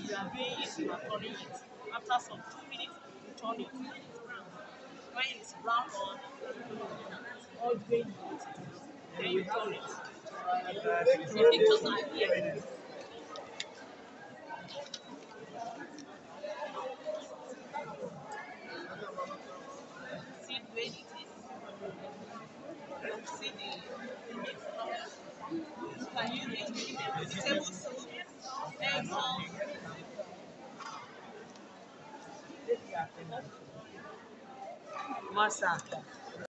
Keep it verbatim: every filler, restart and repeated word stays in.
you are doing it, you are turning it. After some two minutes, you turn it. When it's brown or all the way you want it, then you turn it. The pictures are here. See the way it is. See the, the meat color. You can use it with the vegetable soup, eggs, or Masa.